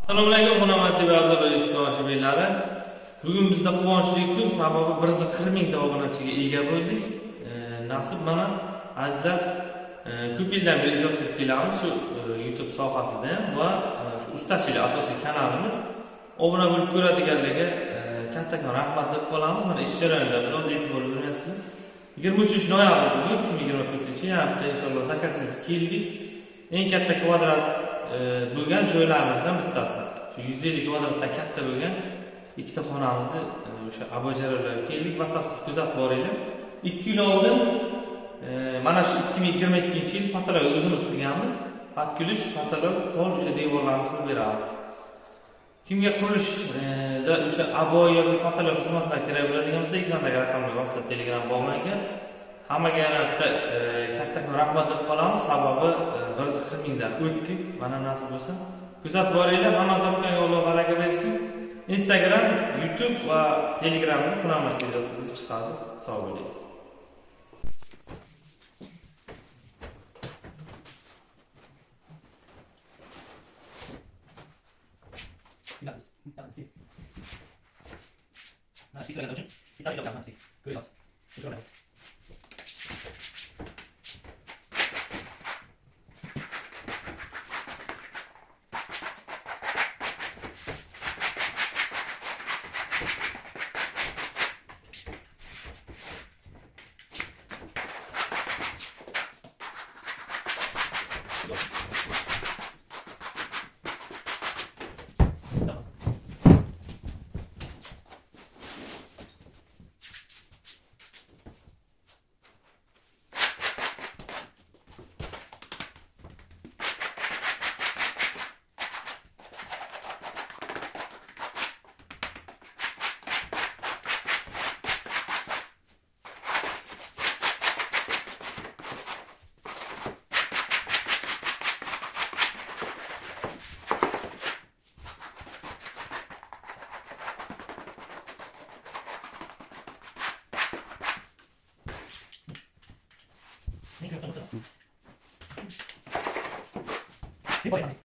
Assalomu alaykum, hurmatli ba'zilar tomoshabinlari. Bugun bizda quvonchli kun, sababi 140 mingta obunachiga ega bo'ldik. Nasib mana azizlar, ko'p yildan beri ijod qilib kelamiz shu YouTube sohasida va shu ustachilik asosiy kanalimiz. Obuna bo'lib ko'radiganlarga kattakon rahmat deb qolamiz. Mana ish jarayonida biz hozir e'tibor beryapsizlar. 23 noyabr bugun 2024-yilda inshaalloh zakazsiz keldik. Eng katta kvadrat bo'lgan joylarimizdan bittasi. Shu 150 kvadratdan katta bo'lgan ikkita xonamizni o'sha abojaralarga keldik. Batafsil kuzatib boringlar. 2 yil oldin mana shu 2022-yil patolog o'zimiz qilganmiz. Patkulish, patolog, pol o'sha devorlarni qilib beramiz. Kimga qurilishda o'sha aboy yoki patolog xizmatlar kerak bo'ladigan bo'lsa, ekrandagi raqamga WhatsApp, Telegram bog'langan. Hammaga yana bitta kattakon rahmat deb qolamiz. Sababi 140 mingdan o'tdik. Mana nasib bo'lsa, kuzatib boringlar. Hamma topgan Alloh baraka bersin. Instagram, YouTube va Telegramda Hunamat videosi chiqadi. Sog' bo'ling. Ini